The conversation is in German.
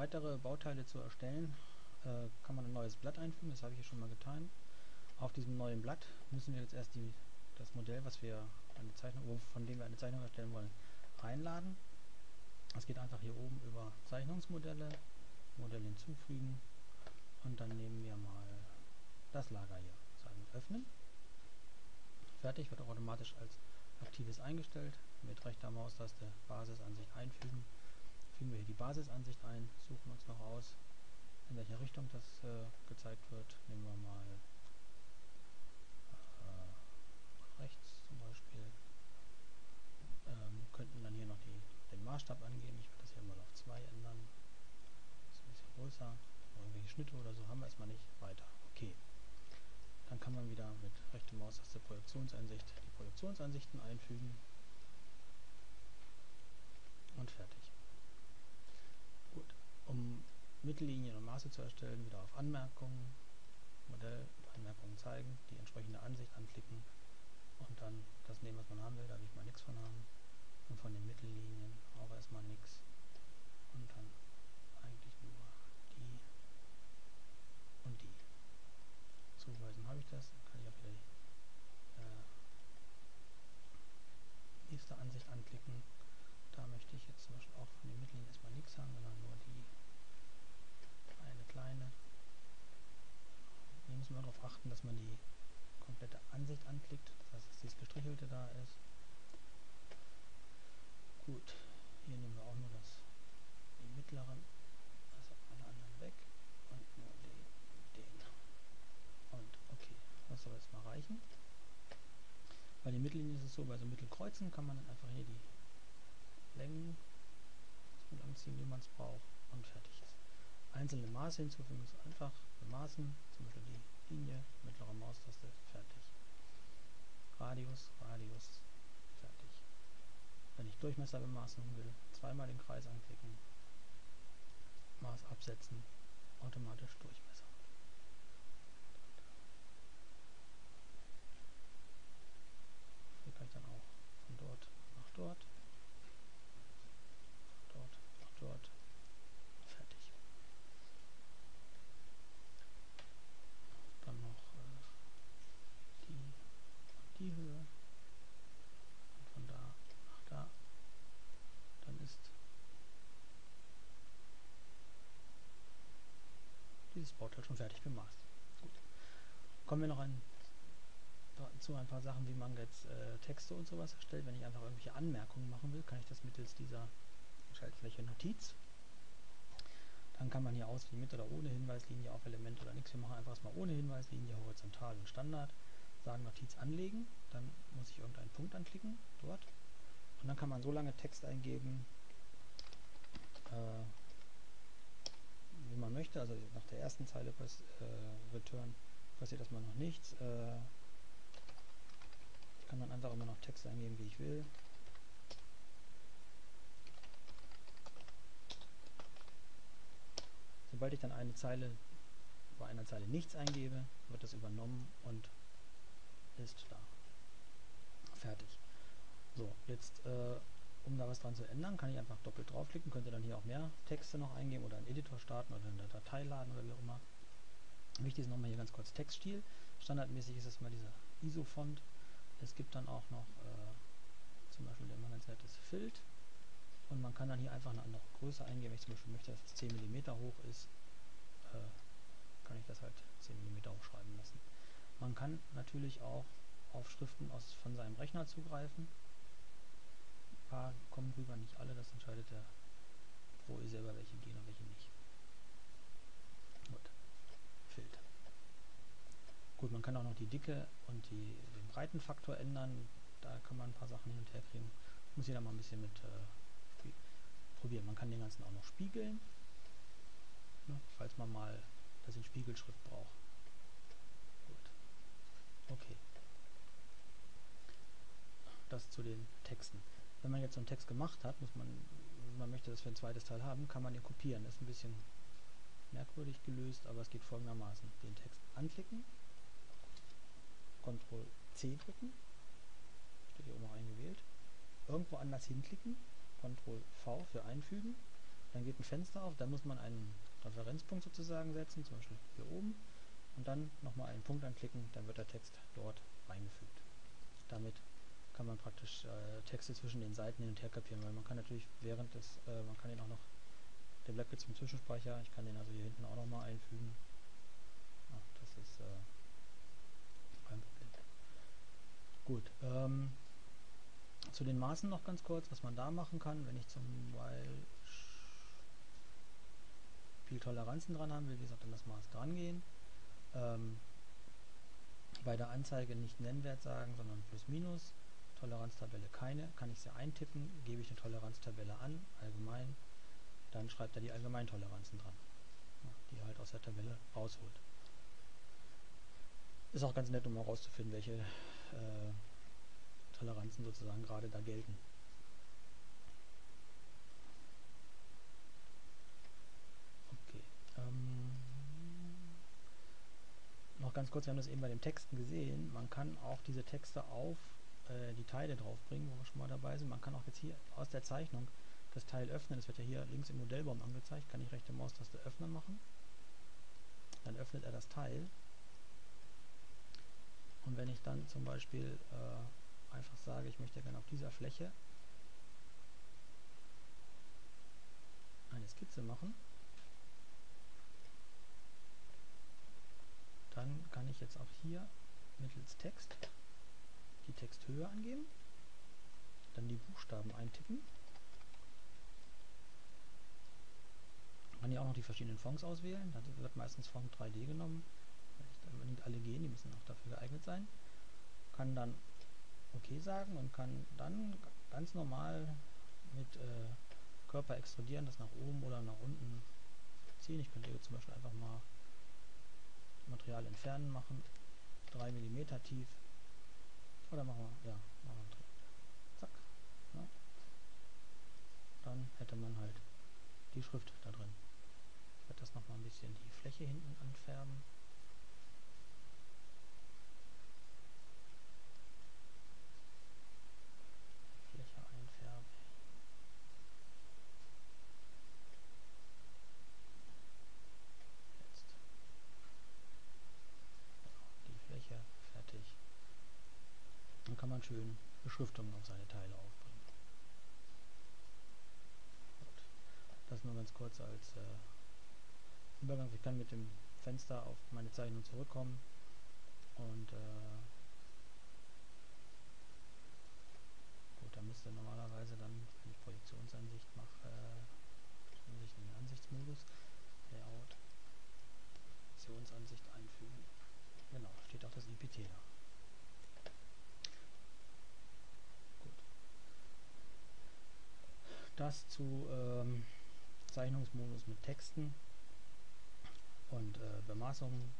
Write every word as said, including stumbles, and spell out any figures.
weitere Bauteile zu erstellen, äh, kann man ein neues Blatt einfügen, das habe ich hier schon mal getan. Auf diesem neuen Blatt müssen wir jetzt erst die, das Modell, was wir eine Zeichnung, von dem wir eine Zeichnung erstellen wollen, reinladen. Das geht einfach hier oben über Zeichnungsmodelle, Modell hinzufügen und dann nehmen wir mal das Lager hier, sagen öffnen. Fertig, wird automatisch als aktives eingestellt. Mit rechter Maustaste Basisansicht einfügen. Fügen wir hier die Basisansicht ein, suchen uns noch aus, in welcher Richtung das äh, gezeigt wird. Nehmen wir mal äh, rechts zum Beispiel. Ähm, könnten dann hier noch die, den Maßstab angeben. Ich werde das hier mal auf zwei ändern. Das ist ein bisschen größer. Irgendwelche Schnitte oder so haben wir erstmal nicht. Weiter. Okay. Dann kann man wieder mit rechter Maustaste Projektionsansicht die Projektionsansichten einfügen. Und fertig. Gut. Um Mittellinien und Maße zu erstellen, wieder auf Anmerkungen, Modell, Anmerkungen zeigen, die entsprechende Ansicht anklicken und dann das nehmen, was man haben will. Da will ich mal nichts von haben. Und von den Mittellinien auch erstmal nichts. Und dann eigentlich nur die und die. Zuweisen habe ich das. Dann kann ich auch wieder die äh, nächste Ansicht anklicken. Da möchte ich jetzt zum Beispiel auch von den Mittellinien erstmal nichts haben, sondern nur die eine kleine. Hier müssen wir darauf achten, dass man die komplette Ansicht anklickt, das heißt, dass dieses Gestrichelte da ist. Gut, hier nehmen wir auch nur das, die mittleren, also alle anderen weg und nur den, den. Und okay, das soll jetzt mal reichen. Bei den Mittellinien ist es so, bei so Mittelkreuzen kann man dann einfach hier die Längen so lang ziehen, wie man es braucht und fertig ist. Einzelne Maße hinzufügen ist einfach bemaßen, zum Beispiel die Linie, mittlere Maustaste, fertig. Radius, Radius, fertig. Wenn ich Durchmesser bemaßen will, zweimal den Kreis anklicken, Maß absetzen, automatisch Durchmesser. Hier kann ich dann auch von dort nach dort, dort nach dort, fertig. Dann noch äh, die und die Höhe und von da nach da. Dann ist dieses Bauteil schon fertig bemaßt. Gut. Kommen wir noch ein, zu ein paar Sachen, wie man jetzt äh, Texte und sowas erstellt. Wenn ich einfach irgendwelche Anmerkungen machen will, kann ich das mittels dieser Schaltfläche Notiz. Dann kann man hier auswählen, mit oder ohne Hinweislinie, auf Element oder nichts. Wir machen einfach erstmal ohne Hinweislinie, horizontal und Standard. Sagen Notiz anlegen, dann muss ich irgendeinen Punkt anklicken, dort. Und dann kann man so lange Text eingeben, äh, wie man möchte. Also nach der ersten Zeile pass, äh, Return passiert erstmal noch nichts. Äh, ich kann dann einfach immer noch Text eingeben, wie ich will. Sobald ich dann eine Zeile, bei einer Zeile nichts eingebe, wird das übernommen und ist da. Fertig. So, jetzt, äh, um da was dran zu ändern, kann ich einfach doppelt draufklicken, könnte dann hier auch mehr Texte noch eingeben oder einen Editor starten oder eine Datei laden oder wie auch immer. Wichtig ist nochmal hier ganz kurz Textstil. Standardmäßig ist es mal dieser I S O-Font. Es gibt dann auch noch äh, zum Beispiel immer ganz nettes Filt. Und man kann dann hier einfach eine andere Größe eingeben. Wenn ich zum Beispiel möchte, dass es zehn Millimeter hoch ist, äh, kann ich das halt zehn Millimeter hochschreiben lassen. Man kann natürlich auch auf Schriften aus, von seinem Rechner zugreifen. Ein paar kommen rüber, nicht alle, das entscheidet der Pro selber, welche gehen und welche nicht. Gut, Filter. Gut, man kann auch noch die Dicke und die, den Breitenfaktor ändern. Da kann man ein paar Sachen hin und her kriegen. Muss jeder mal ein bisschen mit äh, probieren. Man kann den ganzen auch noch spiegeln, ne, falls man mal das in Spiegelschrift braucht. Gut. Okay. Das zu den Texten. Wenn man jetzt so einen Text gemacht hat, muss man, man möchte das für ein zweites Teil haben, kann man den kopieren. Das ist ein bisschen merkwürdig gelöst, aber es geht folgendermaßen. Den Text anklicken, Ctrl C drücken, steht hier oben auch eingewählt, irgendwo anders hinklicken, Ctrl V für einfügen dann geht ein Fenster auf, dann muss man einen Referenzpunkt sozusagen setzen, zum Beispiel hier oben, und dann nochmal einen Punkt anklicken, dann wird der Text dort reingefügt. Damit kann man praktisch äh, Texte zwischen den Seiten hin und her kopieren, weil man kann natürlich während des, äh, man kann den auch noch, der bleibt jetzt im Zwischenspeicher, ich kann den also hier hinten auch nochmal einfügen. Ach, das ist äh, kein Problem. Gut, ähm, zu den Maßen noch ganz kurz, was man da machen kann, wenn ich zum Beispiel Toleranzen dran haben will, wie gesagt, an das Maß dran gehen. Ähm, bei der Anzeige nicht Nennwert sagen, sondern plus minus. Toleranztabelle keine, kann ich sie eintippen, gebe ich eine Toleranztabelle an, allgemein, dann schreibt er die Allgemeintoleranzen dran, ja, die er halt aus der Tabelle rausholt. Ist auch ganz nett, um herauszufinden, welche äh, Toleranzen sozusagen gerade da gelten. Okay. Ähm, noch ganz kurz, wir haben das eben bei den Texten gesehen, man kann auch diese Texte auf äh, die Teile draufbringen, wo wir schon mal dabei sind. Man kann auch jetzt hier aus der Zeichnung das Teil öffnen, das wird ja hier links im Modellbaum angezeigt, kann ich rechte Maustaste öffnen machen. Dann öffnet er das Teil. Und wenn ich dann zum Beispiel äh, einfach sage, ich möchte gerne auf dieser Fläche eine Skizze machen, dann kann ich jetzt auch hier mittels Text die Texthöhe angeben, dann die Buchstaben eintippen, kann hier auch noch die verschiedenen Fonts auswählen, da wird meistens Font drei D genommen, nicht unbedingt alle gehen, die müssen auch dafür geeignet sein, kann dann OK sagen und kann dann ganz normal mit äh, Körper extrudieren, das nach oben oder nach unten ziehen. Ich könnte hier zum Beispiel einfach mal Material entfernen machen, drei Millimeter tief, oder machen wir, ja, machen wir zack, ja. Dann hätte man halt die Schrift da drin. Ich werde das nochmal ein bisschen die Fläche hinten anfärben. Fläche einfärben. Jetzt. Die Fläche fertig. Dann kann man schön Beschriftungen auf seine Teile aufbringen. Gut. Das nur ganz kurz als äh, Übergang. Ich kann mit dem Fenster auf meine Zeichnung zurückkommen und äh, gut, da müsste normalerweise dann, wenn ich Projektionsansicht mache, äh, Ansicht in den Ansichtsmodus, Layout, Projektionsansicht einfügen. Genau, da steht auch das I P T da. Gut. Das zu ähm, Zeichnungsmodus mit Texten und äh, Bemaßungen